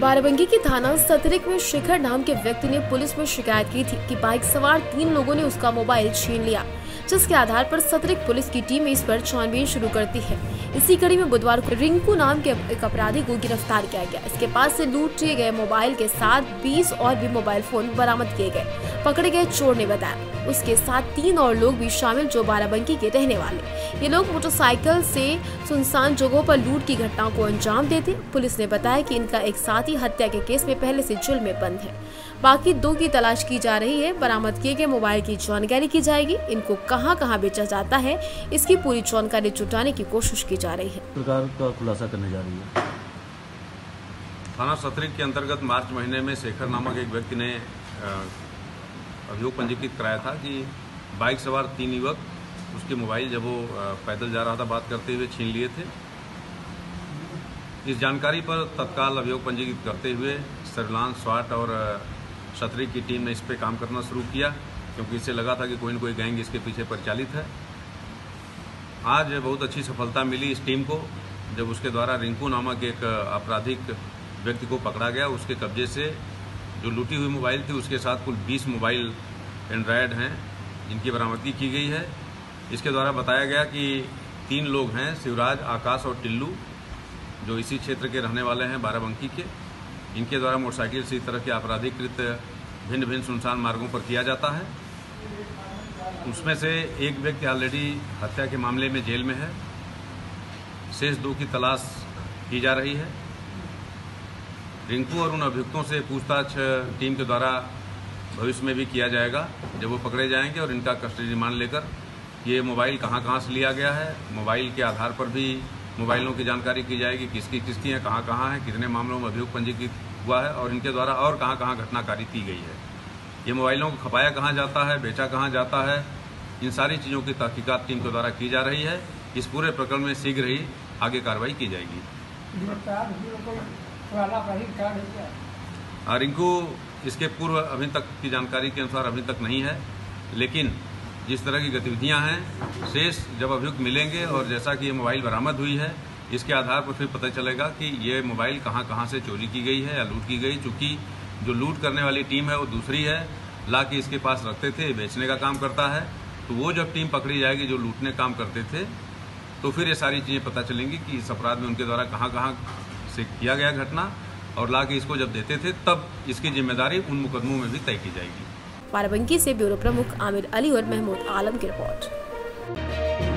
बाराबंकी की थाना सतरिक में शिखर नाम के व्यक्ति ने पुलिस में शिकायत की थी कि बाइक सवार 3 लोगों ने उसका मोबाइल छीन लिया, जिसके आधार पर सतरिक पुलिस की टीम इस पर छानबीन शुरू करती है। इसी कड़ी में बुधवार को रिंकू नाम के एक अपराधी को गिरफ्तार किया गया। इसके पास से लूटे गए मोबाइल के साथ 20 और भी मोबाइल फोन बरामद किए गए। पकड़े गए चोर ने बताया उसके साथ 3 और लोग भी शामिल जो बाराबंकी के रहने वाले। ये लोग मोटरसाइकिल से सुनसान जगहों पर लूट की घटनाओं को अंजाम देते। पुलिस ने बताया कि इनका एक साथी हत्या के केस में पहले से जेल में बंद है। बाकी 2 की तलाश की जा रही है। बरामद किए गए मोबाइल की जानकारी की जाएगी। इनको कहां-कहां बेचा जाता है, इसकी पूरी जानकारी जुटाने की कोशिश की जा रही है। प्रकार का खुलासा करने जा रही है। थाना सतरिक के अंतर्गत मार्च महीने में शेखर नामक एक व्यक्ति ने अभियोग पंजीकृत कराया था कि बाइक सवार 3 युवक उसके मोबाइल जब वो पैदल जा रहा था बात करते हुए छीन लिए थे। इस जानकारी पर तत्काल अभियोग पंजीकृत करते हुए सर्विलांस, स्वाट और सतरिक की टीम ने इस पे काम करना शुरू किया, क्योंकि इससे लगा था कि कोई न कोई गैंग इसके पीछे परिचालित है। आज बहुत अच्छी सफलता मिली इस टीम को जब उसके द्वारा रिंकू नामक एक आपराधिक व्यक्ति को पकड़ा गया। उसके कब्जे से जो लूटी हुई मोबाइल थी उसके साथ कुल 20 मोबाइल एंड्रॉयड हैं जिनकी बरामदगी की गई है। इसके द्वारा बताया गया कि 3 लोग हैं, शिवराज, आकाश और टिल्लू, जो इसी क्षेत्र के रहने वाले हैं बाराबंकी के। इनके द्वारा मोटरसाइकिल से इस तरह के आपराधिक कृत्य भिन्न भिन्न सुनसान मार्गों पर किया जाता है। उसमें से एक व्यक्ति ऑलरेडी हत्या के मामले में जेल में है। शेष 2 की तलाश की जा रही है। रिंकू और उन अभियुक्तों से पूछताछ टीम के द्वारा भविष्य में भी किया जाएगा जब वो पकड़े जाएंगे, और इनका कस्टडी रिमांड लेकर ये मोबाइल कहां से लिया गया है, मोबाइल के आधार पर भी मोबाइलों की जानकारी की जाएगी, किसकी है, कहां है, कितने मामलों में अभियोग पंजीकृत हुआ है और इनके द्वारा और कहां घटनाकारी की गई है। ये मोबाइलों को खपाया कहाँ जाता है, बेचा कहाँ जाता है, इन सारी चीज़ों की तहकीकात टीम के द्वारा की जा रही है। इस पूरे प्रकरण में शीघ्र ही आगे कार्रवाई की जाएगी। रिंकू इसके पूर्व अभी तक की जानकारी के अनुसार अभी तक नहीं है, लेकिन जिस तरह की गतिविधियां हैं, शेष जब अभियुक्त मिलेंगे और जैसा कि ये मोबाइल बरामद हुई है, इसके आधार पर फिर पता चलेगा कि ये मोबाइल कहां से चोरी की गई है या लूट की गई। चूंकि जो लूट करने वाली टीम है वो दूसरी है, ला के इसके पास रखते थे, बेचने का काम करता है। तो वो जब टीम पकड़ी जाएगी जो लूटने काम करते थे, तो फिर ये सारी चीज़ें पता चलेंगी कि इस अपराध में उनके द्वारा कहां से किया गया घटना, और ला के इसको जब देते थे तब इसकी जिम्मेदारी उन मुकदमों में भी तय की जाएगी। बाराबंकी से ब्यूरो प्रमुख आमिर अली और महमूद आलम की रिपोर्ट।